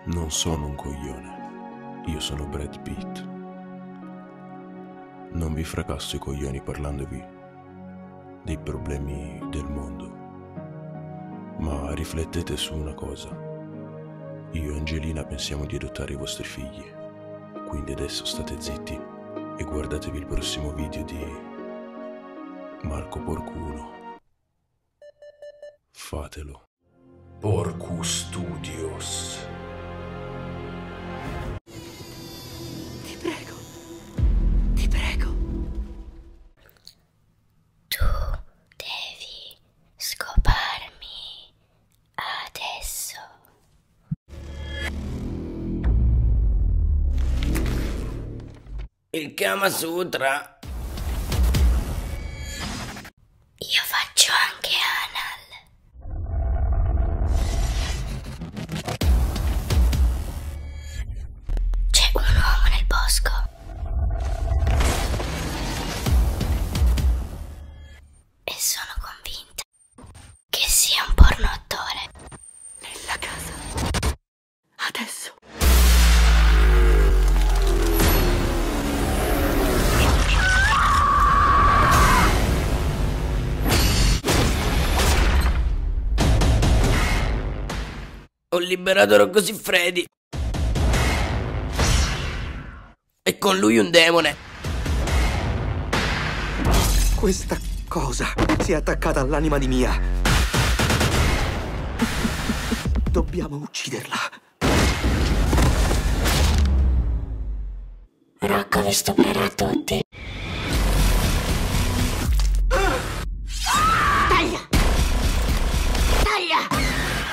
Non sono un coglione, io sono Brad Pitt. Non vi fracasso i coglioni parlandovi dei problemi del mondo, ma riflettete su una cosa. Io e Angelina pensiamo di adottare i vostri figli, quindi adesso state zitti e guardatevi il prossimo video di Marco Porcuno. Fatelo. Porcu Studios. Ti prego, ti prego. Tu devi scoparmi adesso. Il Kama Sutra. Io faccio anche anal. C'è un uomo nel bosco. E sono convinta che sia un porno attore. Nella casa. Adesso. Ho liberato Rocco Siffredi. E con lui un demone. Questa cosa si è attaccata all'anima di Mia. Dobbiamo ucciderla. Rocco vi stuprerà tutti. Taglia! Taglia!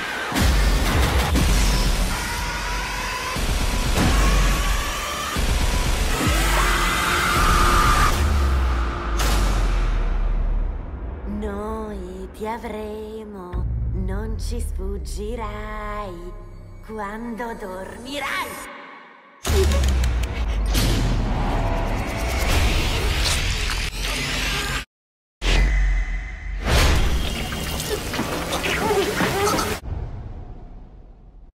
Noi ti avremo, non ci sfuggirai quando dormirai.